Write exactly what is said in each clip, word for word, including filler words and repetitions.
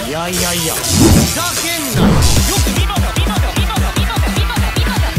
いやいやいや、ふざけんなよ。よく見ろよ、見ろよ、見ろよ、見ろよ、見ろよ、見ろよ。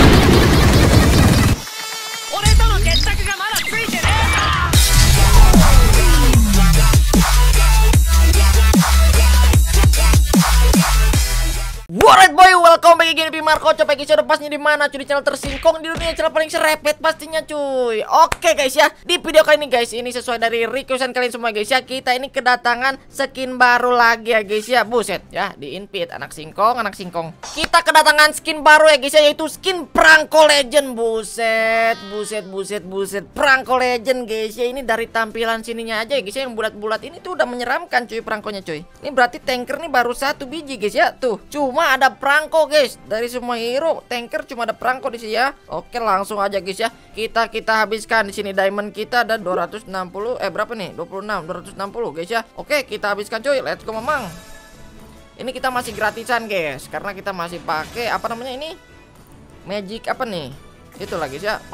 俺との決着がまだついてねえか。Alright boy, welcome back again di Marco. Coba guys, udah pasnya di mana cuy, di channel tersingkong di dunia, channel paling serepet pastinya cuy. Oke guys ya, di video kali ini guys, ini sesuai dari requestan kalian semua guys ya. Kita ini kedatangan skin baru lagi ya guys ya. Buset ya, di invite anak singkong, anak singkong. Kita kedatangan skin baru ya guys ya, yaitu skin Perangko Legend. Buset, buset, buset, buset, Perangko Legend guys ya. Ini dari tampilan sininya aja ya guys ya, yang bulat-bulat ini tuh udah menyeramkan cuy perangkonya cuy. Ini berarti tanker nih baru satu biji guys ya. Tuh, cuma ada perangko guys. Dari semua hero tanker cuma ada perangko di sini ya. Oke, langsung aja guys ya. Kita kita habiskan di sini diamond kita ada dua ratus enam puluh eh berapa nih? dua puluh enam, dua ratus enam puluh guys ya. Oke, kita habiskan cuy. Let's go memang. Ini kita masih gratisan guys karena kita masih pakai apa namanya ini? Magic apa nih? Itulah guys ya.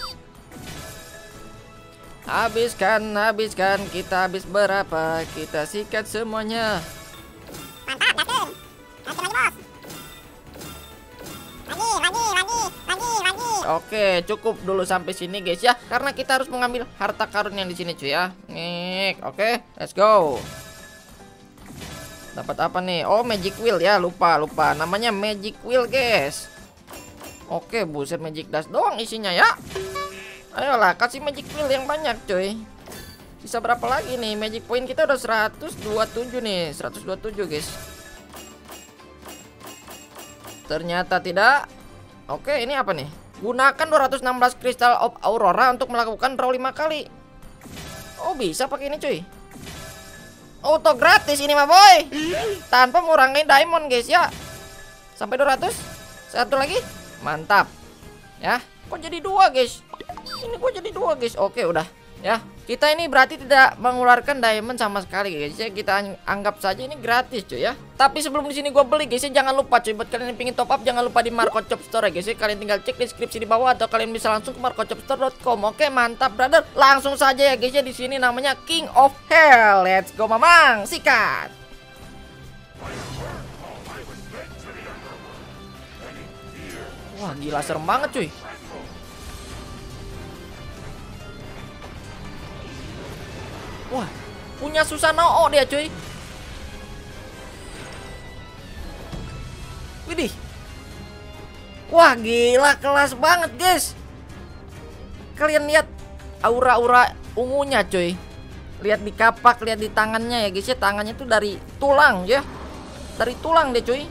Habiskan, habiskan. Kita habis berapa? Kita sikat semuanya. Mantap, Dasun. Dasun lagi, bos. Lagi, lagi, lagi, lagi, lagi. Oke, cukup dulu sampai sini guys ya. Karena kita harus mengambil harta karun yang di sini cuy ya. Nih, oke, let's go. Dapat apa nih? Oh, magic wheel ya. Lupa, lupa. Namanya magic wheel guys. Oke, buset, magic dust doang isinya ya. Ayolah, kasih magic wheel yang banyak cuy. Sisa berapa lagi nih? Magic point kita udah seratus dua puluh tujuh nih. seratus dua puluh tujuh guys. Ternyata tidak. Oke, ini apa nih? Gunakan dua ratus enam belas Crystal of Aurora untuk melakukan draw lima kali. Oh, bisa pakai ini cuy. Auto gratis ini mah boy. Tanpa mengurangi diamond guys ya. Sampai dua ratus. Satu lagi. Mantap. Ya, kok jadi dua guys? Ini kok jadi dua guys. Oke, udah. Ya, kita ini berarti tidak mengeluarkan diamond sama sekali guys ya. Kita anggap saja ini gratis cuy ya. Tapi sebelum di sini gue beli guys ya, jangan lupa cuy, buat kalian yang pingin top up jangan lupa di Marco Shop Store guys ya. Kalian tinggal cek deskripsi di bawah atau kalian bisa langsung ke marco shop store dot com. Oke, mantap brother. Langsung saja ya guys ya, di sini namanya King of Hell. Let's go mamang, sikat. Wah, gila serem banget cuy. Wah, punya Susanoo dia cuy. Widih. Wah, gila kelas banget guys. Kalian lihat aura-aura ungunya cuy. Lihat di kapak, lihat di tangannya ya guys ya. Tangannya tuh dari tulang ya. Dari tulang deh cuy.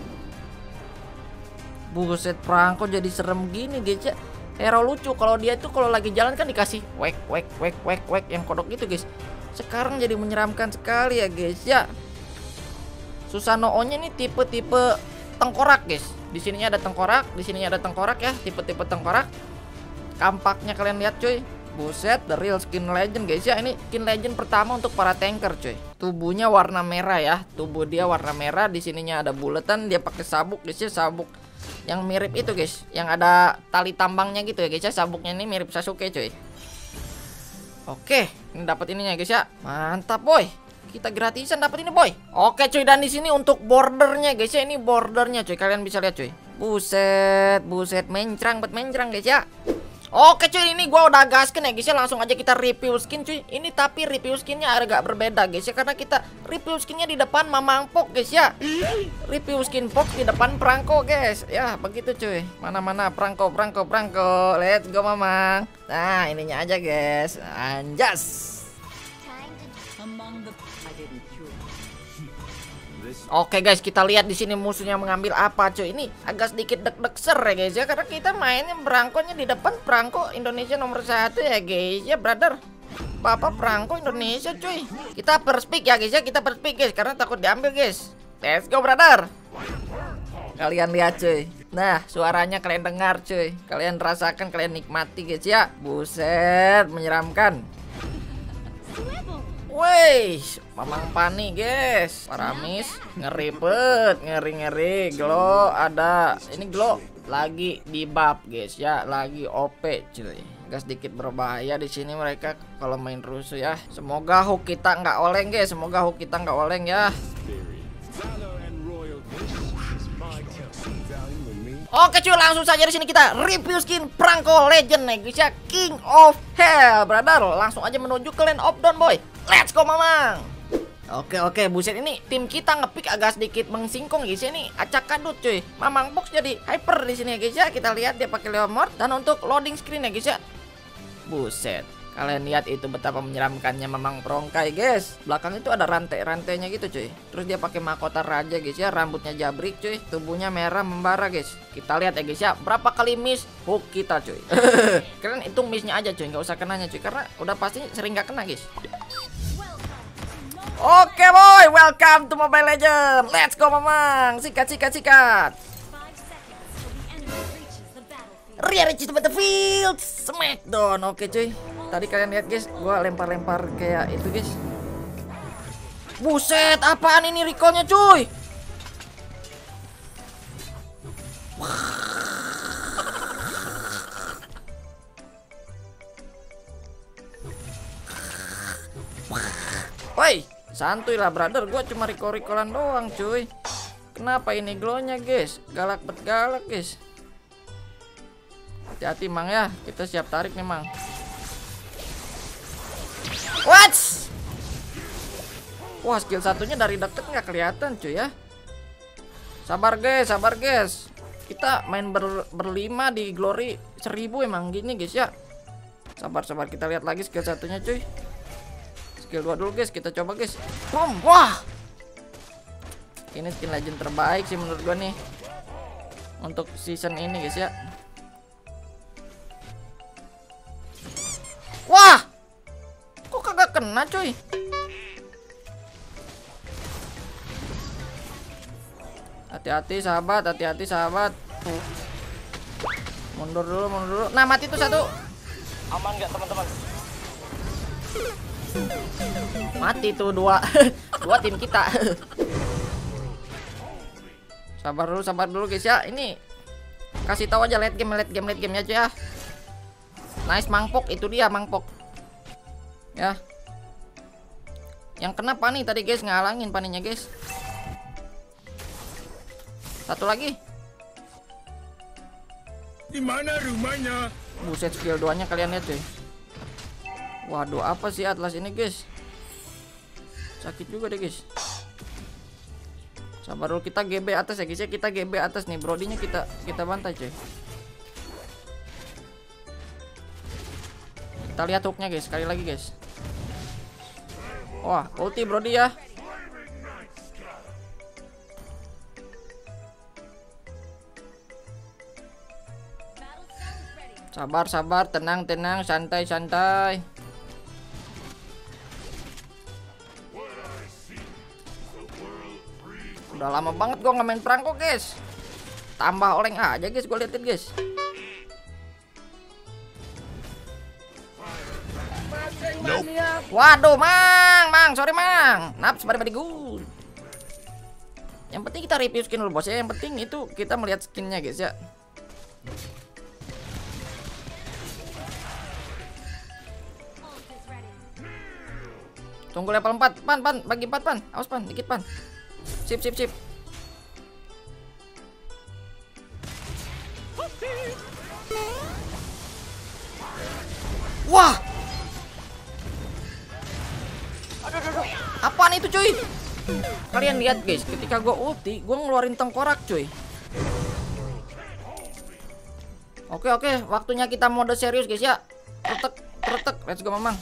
Buset, perangko jadi serem gini guys ya. Hero lucu kalau dia tuh kalau lagi jalan kan dikasih wek wek wek wek wek yang kodok gitu guys. Sekarang jadi menyeramkan sekali ya guys ya. Susanoo-nya ini tipe-tipe tengkorak guys. Di sininya ada tengkorak, di sininya ada tengkorak ya, tipe-tipe tengkorak. Kampaknya kalian lihat cuy. Buset, the real skin legend guys ya. Ini skin legend pertama untuk para tanker cuy. Tubuhnya warna merah ya. Tubuh dia warna merah, di sininya ada buletan, dia pakai sabuk guys ya, sabuk yang mirip itu guys, yang ada tali tambangnya gitu ya guys ya. Sabuknya ini mirip Sasuke cuy. Oke, ini dapat ininya guys ya. Mantap boy. Kita gratisan dapat ini boy. Oke cuy, dan di sini untuk bordernya guys ya, ini bordernya cuy. Kalian bisa lihat cuy. Buset, buset, mencrang, bet mencrang guys ya. Oke cuy, ini gua udah gaskan ya guys ya. Langsung aja kita review skin cuy. Ini tapi review skinnya agak berbeda guys ya, karena kita review skinnya di depan Mamang Pok guys ya. Review skin Pok di depan perangko guys. Ya begitu cuy. Mana-mana perangko, perangko, perangko. Let's go Mamang. Nah ininya aja guys. Anjas. Oke guys, kita lihat di sini musuhnya mengambil apa cuy. Ini agak sedikit deg-deg ser ya guys ya, karena kita mainnya perangkonya di depan perangko Indonesia nomor satu ya guys ya brother. Bapak perangko Indonesia cuy. Kita first pick ya guys ya, kita first pick guys karena takut diambil guys. Let's go brother. Kalian lihat cuy. Nah, suaranya kalian dengar cuy. Kalian rasakan, kalian nikmati guys ya. Buset, menyeramkan. Wey, Mamang Pani guys. Paramis, ngeri bet, ngeri-ngeri. Glow ada. Ini glow lagi di buff guys ya, lagi O P cuy. Agak sedikit berbahaya di sini mereka kalau main rusuh ya. Semoga hook kita nggak oleng guys, semoga hook kita nggak oleng ya. Oke cuy, langsung saja di sini kita review skin Franco Legend nih guys ya, King of Hell, brother. Langsung aja menuju ke Land of Dawn, boy. Let's go, mamang. Oke oke, buset, ini tim kita ngepick agak sedikit mengsingkong guys ya, ini acak kadut cuy. Mamang Box jadi hyper di sini guys ya. Kita lihat dia pakai Leomord dan untuk loading screen ya guys ya. Buset. Kalian lihat itu betapa menyeramkannya Mamang Prongkai guys. Belakang itu ada rantai-rantainya gitu cuy. Terus dia pakai mahkota raja guys ya. Rambutnya jabrik cuy. Tubuhnya merah membara guys. Kita lihat ya guys ya. Berapa kali miss hook kita cuy. Kalian hitung missnya aja cuy. Nggak usah kenanya cuy. Karena udah pasti sering nggak kena guys. Oke boy. Welcome to Mobile Legends. Let's go Mamang. Sikat sikat sikat. Ria Richie to Battlefield Smackdown. Oke cuy. Tadi kalian lihat guys, gua lempar-lempar kayak itu guys. Buset, apaan ini recallnya cuy? Woi, santuy lah brother, gua cuma recall-recallan doang cuy. Kenapa ini glownya guys? Galak bet galak guys. Hati-hati mang ya, kita siap tarik nih mang. What? Wah, skill satunya dari deket nggak kelihatan cuy ya. Sabar guys, sabar guys. Kita main ber, berlima di glory seribu emang gini guys ya. Sabar sabar, kita lihat lagi skill satunya cuy. Skill dua dulu guys, kita coba guys. Boom. Wah. Ini skin legend terbaik sih menurut gua nih. Untuk season ini guys ya. Wah. Kok kagak kena cuy? Hati-hati sahabat, hati-hati sahabat. Mundur dulu, mundur dulu. Nah, mati tuh satu. Aman nggak teman-teman? Mati tuh dua. Dua tim kita. Sabar dulu, sabar dulu guys ya. Ini kasih tahu aja late game, late game, late game aja ya. Nice mangpok, itu dia mangpok. Ya. Yang kena pani tadi guys, ngalangin paninya guys. Satu lagi. Di mana rumahnya? Buset, skill dua-nya kalian lihat cuy. Waduh, apa sih Atlas ini guys? Sakit juga deh guys. Sabar dulu, kita G B atas ya guys ya. Kita G B atas nih, brodinya kita kita bantai cuy. Kita lihat hooknya guys, sekali lagi guys. Wah, ulti brodi ya. Sabar, sabar, tenang, tenang, santai, santai. Udah lama banget gua nggak main Franco guys. Tambah oleng aja guys, gua liatin guys. Nope. Waduh, mang, mang, sorry mang. Naps pada good. Yang penting kita review skin dulu bos ya. Yang penting itu kita melihat skinnya guys ya. Tunggu level empat, pan, pan, bagi empat pan. Awas pan, dikit pan. Sip, sip, sip. Wah. Apaan itu cuy? Kalian lihat guys, ketika gua ulti, gua ngeluarin tengkorak cuy. Oke oke, waktunya kita mode serius guys ya. Retek, retek, let's go mamang.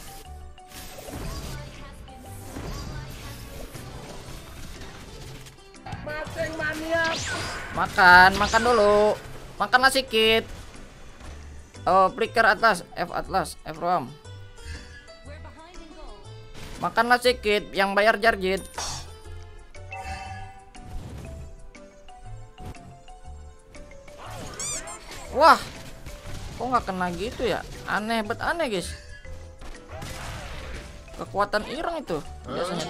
Makan, makan dulu. Makanlah sedikit. Oh, flicker atlas, F atlas, F rom. Makanlah sedikit, yang bayar Jarjit. Wah, kok nggak kena gitu ya? Aneh bet aneh guys. Kekuatan ireng itu biasanya.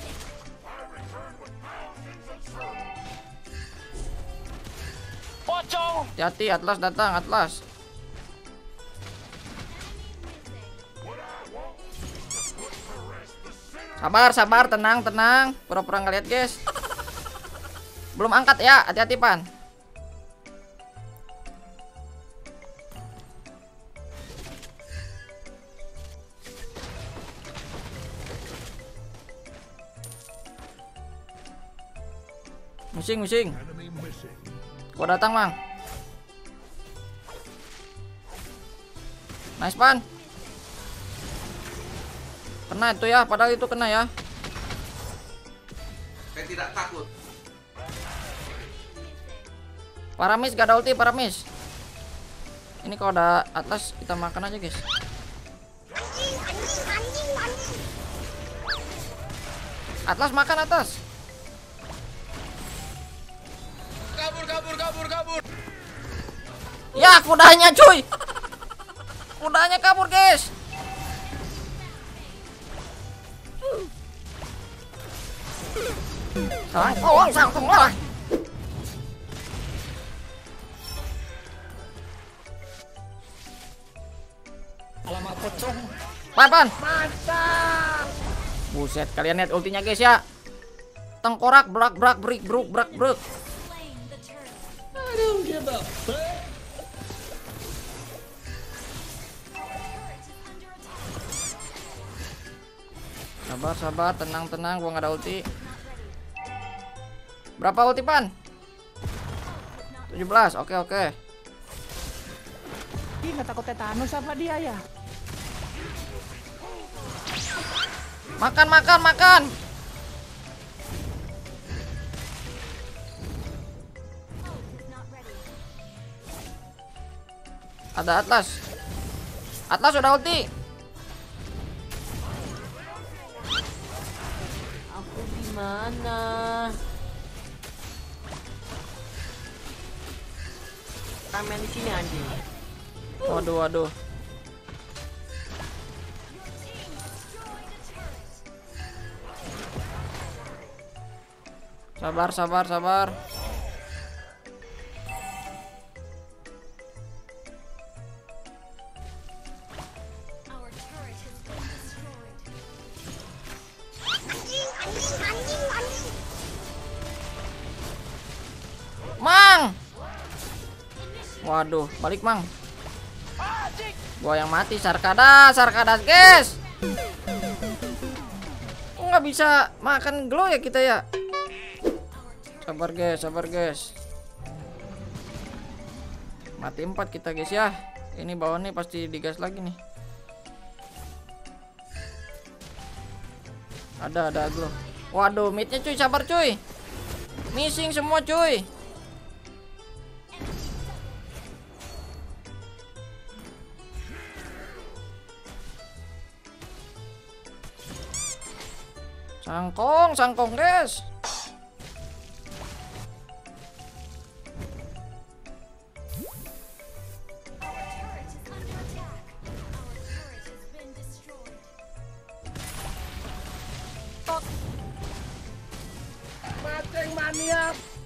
Pocong. Hati-hati, Atlas datang, Atlas. Sabar, sabar, tenang, tenang. Pura-pura nggak lihat guys. Belum angkat ya, hati-hati pan. Missing, missing. Gua datang, Mang. Nice, Pan. Kena itu ya, padahal itu kena ya. Saya tidak takut. Paramis gak ada ulti, Paramis. Ini kalau ada atas kita makan aja, guys. Atlas makan atas. Kabur, kabur, kabur, kabur. Ya, kudanya cuy. Kudanya kabur, guys. Sangkong, sangkong lah. Alamak pocong. Pan, pan. Mantap. Buset, kalian lihat ultinya, guys ya. Tengkorak, brak, brak, brik, bruk, brak, bruk. I don't give a fuck. Sabar, sabar, tenang, tenang. Gua nggak ada ulti. Berapa ulti, Pan? tujuh belas. Oke, oke. Ih, nggak takut tetanus apa dia ya? Makan, makan, makan. Ada Atlas. Atlas udah ulti. Aku di mana? Ramen di sini anjing. Waduh, waduh. Sabar, sabar, sabar. Mang. Waduh, balik, Mang. Gua yang mati. Sarkadas, Sarkadas, guys. Kok nggak bisa makan glow ya kita ya? Sabar, guys, sabar, guys. Mati empat kita, guys ya. Ini bawah nih pasti digas lagi nih. Ada, ada glow. Waduh, midnya cuy, sabar cuy. Missing semua cuy. Sangkong, sangkong, guys. Mancing mania.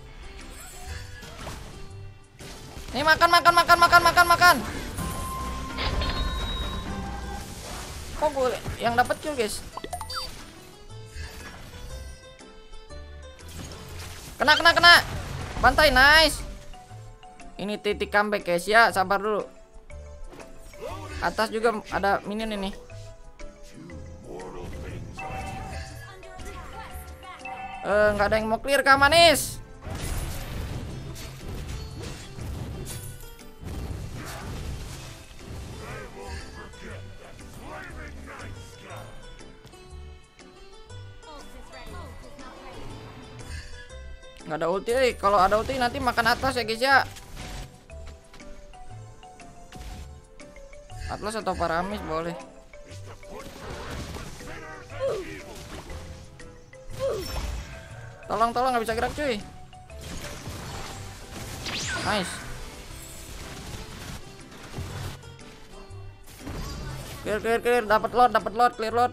Nih makan, makan, makan, makan, makan, makan. Kok gue yang dapat kill, guys? Kena, kena, kena. Bantai, nice. Ini titik comeback, guys ya. Sabar dulu. Atas juga ada minion ini. Eh, nggak ada yang mau clear kah, manis? Nggak ada ulti, eh. Kalau ada ulti nanti makan atas ya, guys ya. Atlas atau Paramis boleh. Tolong, tolong, nggak bisa gerak cuy. Nice. Clear, clear, clear. Dapat lot, dapat lot, clear lot.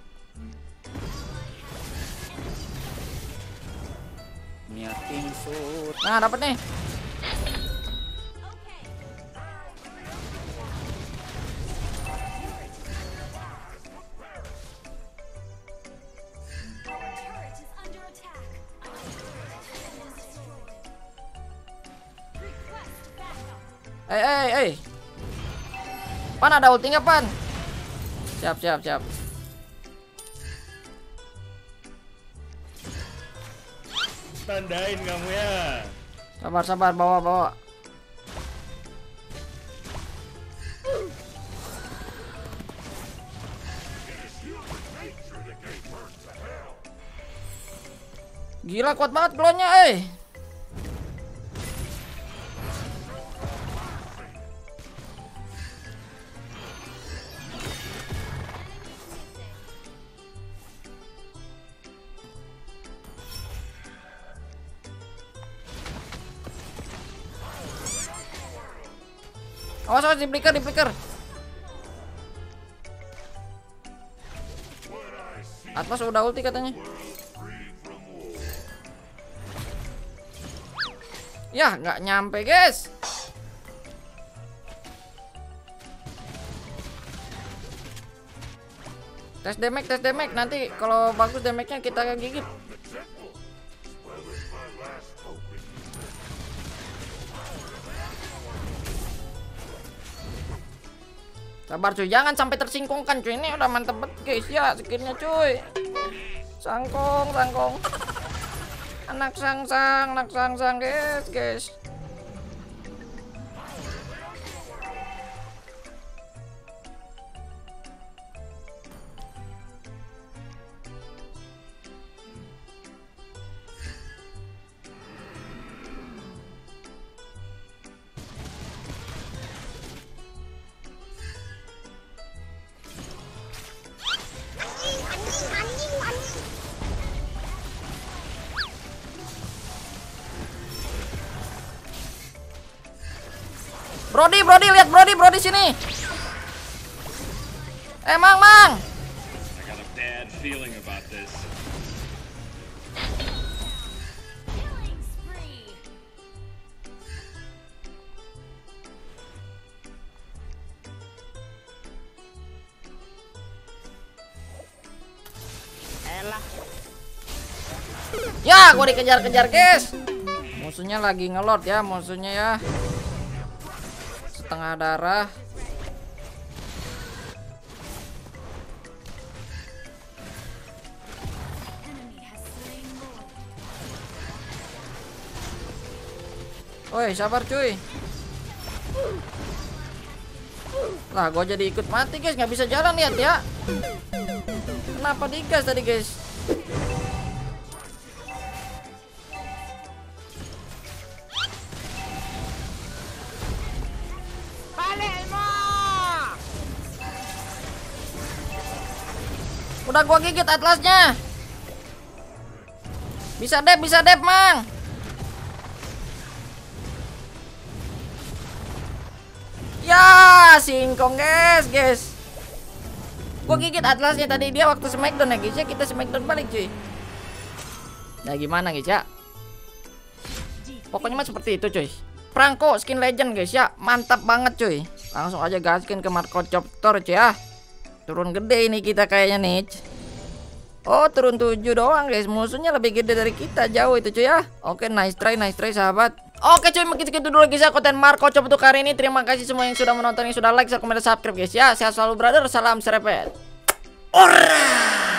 Niatin shoot. Nah, dapat nih. Eh, eh, eh. Pan ada ulti nggak, Pan? Siap, siap, siap. tandain kamu ya. Sabar sabar, bawa bawa. Gila kuat banget klonnya, eh. Awas awas, di flicker, di flicker. Atlas udah ulti katanya. Ya, nggak nyampe, guys. Tes damage, tes damage. Nanti kalau bagus damage-nya kita gigit. Sabar cuy, jangan sampai tersingkungkan cuy. Ini udah mantep banget guys ya skinnya cuy. Sangkong, sangkong. Anak sang-sang, anak sang-sang guys, guys. Brody, Brody, lihat Brody, Brody sini. Eh, Mang, Mang. I got a bad feeling about this. Elah. Ya, gua dikejar-kejar, guys. Musuhnya lagi ngelord ya, musuhnya ya. Setengah darah. Woi, sabar cuy. Lah, gua jadi ikut mati guys, nggak bisa jalan, lihat ya. Kenapa digas tadi guys? Udah gua gigit atlasnya. Bisa dep, bisa dep, Mang. Ya, singkong, guys, guys. Gua gigit atlasnya tadi dia waktu smackdown ya, guys ya. Kita smackdown balik, cuy. Nah, gimana, guys ya? Pokoknya mah seperti itu, cuy. Franco skin legend, guys ya. Mantap banget, cuy. Langsung aja gaskin ke Marco Chopper, cuy ya. Turun gede ini kita kayaknya nih. Oh, turun tujuh doang guys. Musuhnya lebih gede dari kita, jauh itu cuy ya. Oke, nice try, nice try sahabat. Oke cuy, mungkin segitu dulu guys ya konten Marco Chop untuk hari ini. Terima kasih semua yang sudah menonton, yang sudah like, share, komen, dan subscribe guys ya. Sehat selalu brother, salam serepet. Ora.